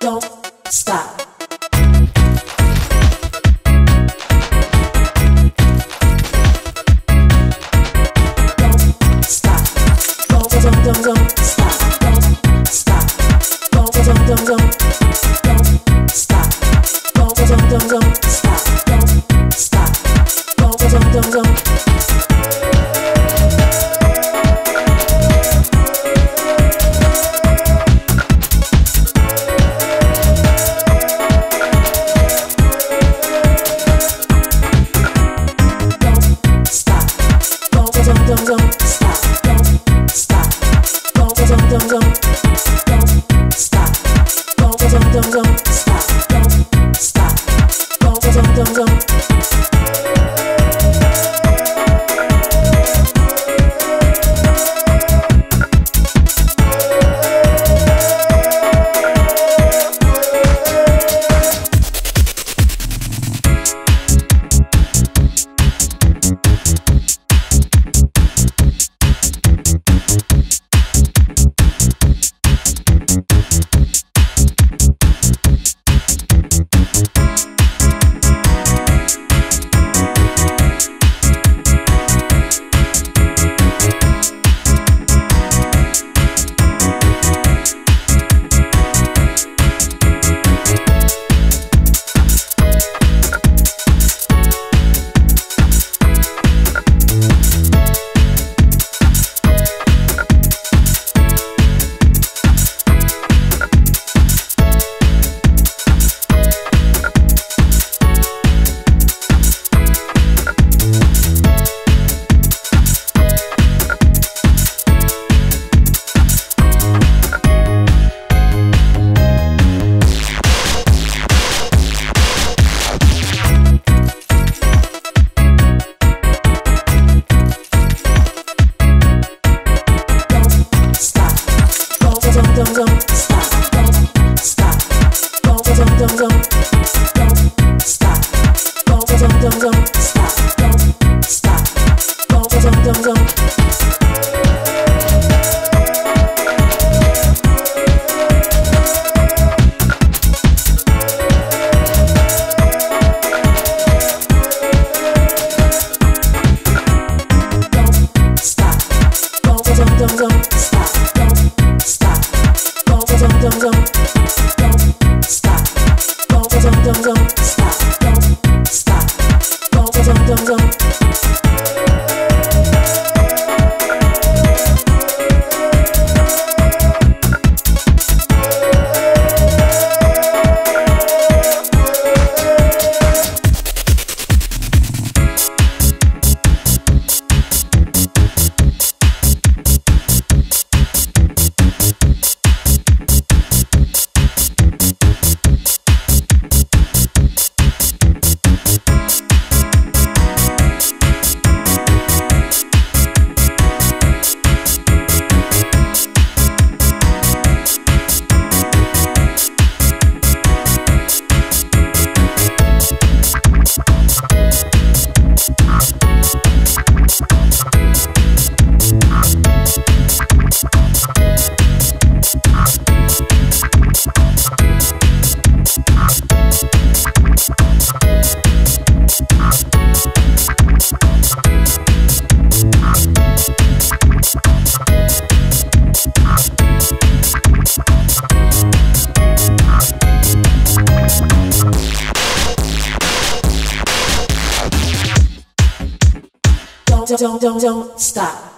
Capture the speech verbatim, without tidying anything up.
don't stop. Don't stop. Don't don't don't don't stop. Don't stop. Don't don't don't don't don't stop. Don't don't don't don't stop. Don't stop. Don't don't don't don't. Don't don't stop, don't stop, don't don't don't don't don't stop, don't don't don't don't stop, don't stop, don't don't don't don't. Don't don't stop, don't stop, don't don't don't don't don't stop, don't don't don't don't stop, don't stop, don't don't don't don't. Don't stop, don't don't don't don't stop, don't stop. Don't don't don't don't stop. Don't don't don't don't stop. Don't stop. Don't don't don't don't. Don't don't don't don't stop.